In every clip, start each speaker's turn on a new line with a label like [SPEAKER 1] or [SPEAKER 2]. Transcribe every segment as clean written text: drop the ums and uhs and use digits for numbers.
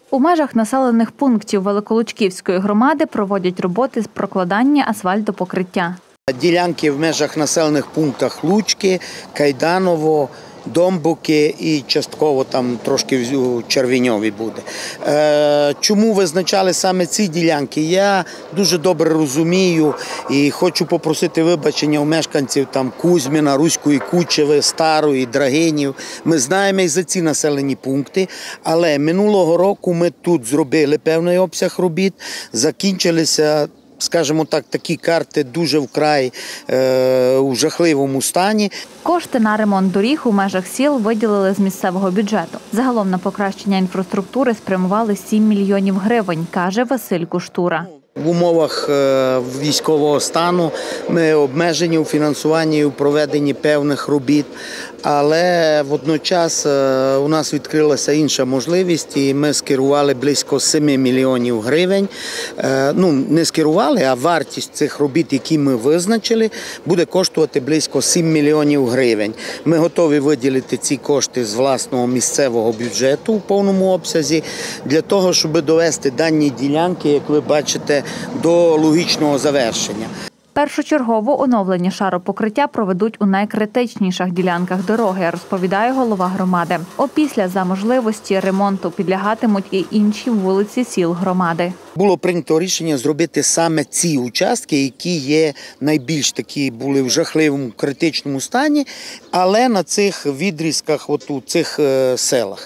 [SPEAKER 1] У межах населених пунктів Великолучківської громади проводять роботи з прокладання асфальтопокриття.
[SPEAKER 2] Ділянки в межах населених пунктів Лучки, Кайданово, Домбуки і частково там трошки в Червіньові буде. Чому визначали саме ці ділянки? Я дуже добре розумію і хочу попросити вибачення у мешканців там Кузьміна, Руської Кучеви, Старої, Драгинів. Ми знаємо і за ці населені пункти, але минулого року ми тут зробили певний обсяг робіт, закінчилися, скажімо так, такі карти дуже вкрай у жахливому стані.
[SPEAKER 1] Кошти на ремонт доріг у межах сіл виділили з місцевого бюджету. Загалом на покращення інфраструктури спрямували 7 мільйонів гривень, каже Василь Куштура.
[SPEAKER 2] В умовах військового стану ми обмежені у фінансуванні і у проведенні певних робіт, але водночас у нас відкрилася інша можливість і ми скерували близько 7 мільйонів гривень. Не скерували, а вартість цих робіт, які ми визначили, буде коштувати близько 7 мільйонів гривень. Ми готові виділити ці кошти з власного місцевого бюджету в повному обсязі для того, щоб довести дані ділянки, як ви бачите, до логічного завершення.
[SPEAKER 1] Першочергово оновлення шаропокриття проведуть у найкритичніших ділянках дороги, розповідає голова громади. Опісля за можливості ремонту підлягатимуть і інші вулиці сіл громади.
[SPEAKER 2] Було прийнято рішення зробити саме ці участки, які є найбільш такі, були в жахливому критичному стані, але на цих відрізках, от у цих селах.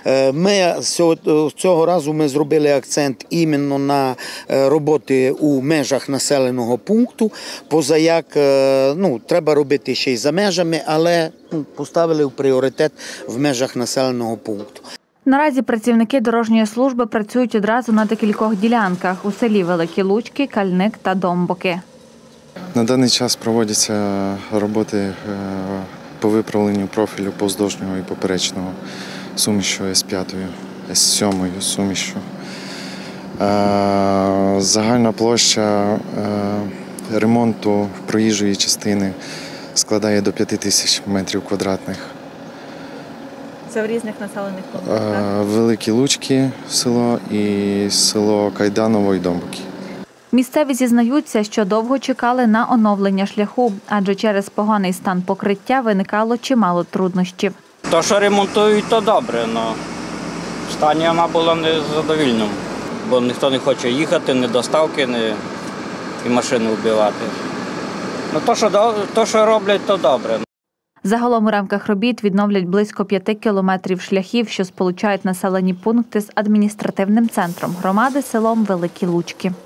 [SPEAKER 2] Цього разу ми зробили акцент іменно на роботи у межах населеного пункту, позаяк треба робити ще й за межами, але поставили в пріоритет в межах населеного пункту.
[SPEAKER 1] Наразі працівники дорожньої служби працюють одразу на декількох ділянках у селі Великі Лучки, Кальник та Домбуки.
[SPEAKER 3] На даний час проводяться роботи по виправленню профілю повздовжнього і поперечного сумішу С5, С7 сумішу. Загальна площа ремонту проїжджої частини складає до 5000 метрів квадратних.
[SPEAKER 1] Це в різних населених пунктах, так?
[SPEAKER 3] Великі Лучки село і село Кайданово і Домбуки.
[SPEAKER 1] Місцеві зізнаються, що довго чекали на оновлення шляху, адже через поганий стан покриття виникало чимало труднощів.
[SPEAKER 4] То, що ремонтують, то добре, але в стані вона була незадовільним, бо ніхто не хоче їхати, ні доставки, ні і машини вбивати. То, що роблять, то добре.
[SPEAKER 1] Загалом у рамках робіт відновлять близько 5 кілометрів шляхів, що сполучають населені пункти з адміністративним центром громади селом Великі Лучки.